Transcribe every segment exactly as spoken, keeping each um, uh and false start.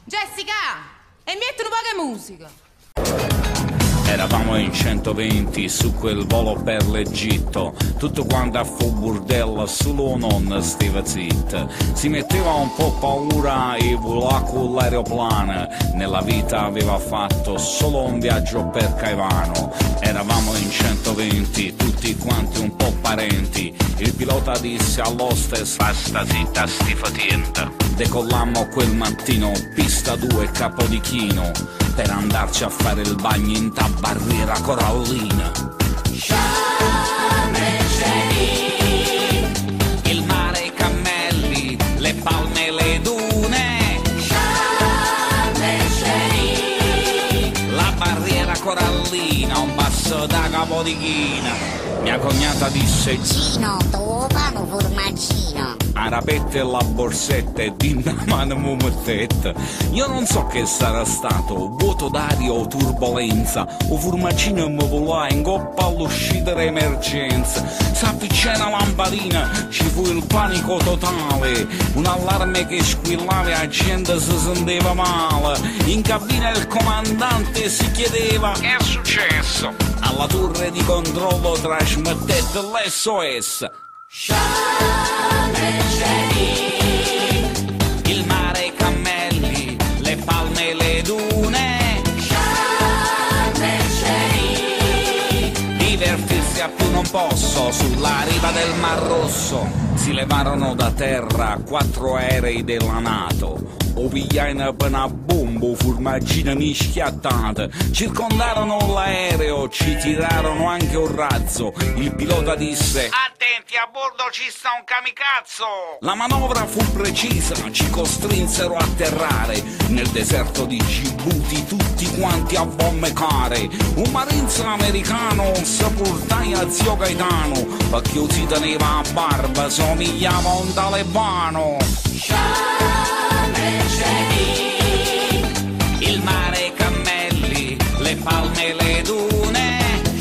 Jessica, e metti un po' di musica. Eravamo in centoventi su quel volo per l'Egitto, tutto quanto a fu burdella, solo non stava zitta. Si metteva un po' paura e volò con l'aeroplano, nella vita aveva fatto solo un viaggio per Caivano. Eravamo in centoventi, tutti quanti un po' parenti, il pilota disse all'hostess: "Sta zitta, sti fatenta". Decollammo quel mattino, pista due Capodichino, per andarci a fare il bagno in ta barriera corallina. Sharm el-Sheikh, il mare, i cammelli, le palme, le dune. Sharm el-Sheikh, la barriera corallina, un passo da Capodichino. Mia cognata disse: Cino, tuo pano formaggino. Arapette la borsetta e di una mano mumettetta. Io non so che sarà stato, vuoto d'aria o turbolenza, o formaggino mi volò in coppa all'uscita d'emergenza. S'avvicina la lampadina, ci fu il panico totale, un allarme che squillava e la gente si sentiva male. In cabina il comandante si chiedeva: che è successo? Alla torre di controllo trasmettette l'S O S. Sharm el-Sheikh, il mare, i cammelli, le palme, le dune. Sharm el-Sheikh, divertirsi a più non posso sulla riva del Mar Rosso. Si levarono da terra quattro aerei della NATO, o pigliarono per una bomba, formaggina mischiattata, circondarono l'aereo, ci tirarono anche un razzo. Il pilota disse: "Attenti, a bordo ci sta un kamikaze". La manovra fu precisa, ci costrinsero a atterrare nel deserto di Djibouti, tutti quanti a bombe care. Un marines americano si portai a zio Gaetano, perché si teneva a barba, somigliava a un talebano. Sharm el-Sheikh, il mare, i cammelli, le palme, le dune.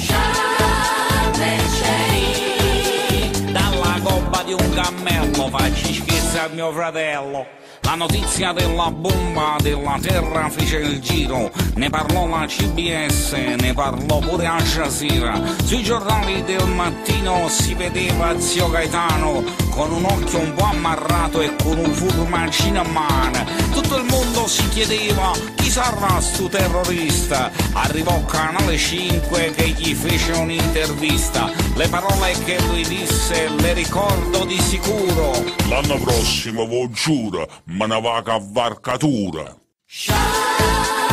Sharm el-Sheikh, dalla gobba di un cammello facci scherzi al mio fratello. La notizia della bomba della terra fece il giro, ne parlò la C B S, ne parlò pure Al Jazeera. Sui giornali del mattino si vedeva zio Gaetano con un occhio un po' ammarrato e con un formaggino in mano. Tutto il mondo si chiedeva: chi sarà sto terrorista? Arrivò Canale cinque che gli fece un'intervista. Le parole che lui disse le ricordo di sicuro: l'anno prossimo, vo giuro, me ne va a cavalcatura. Sharm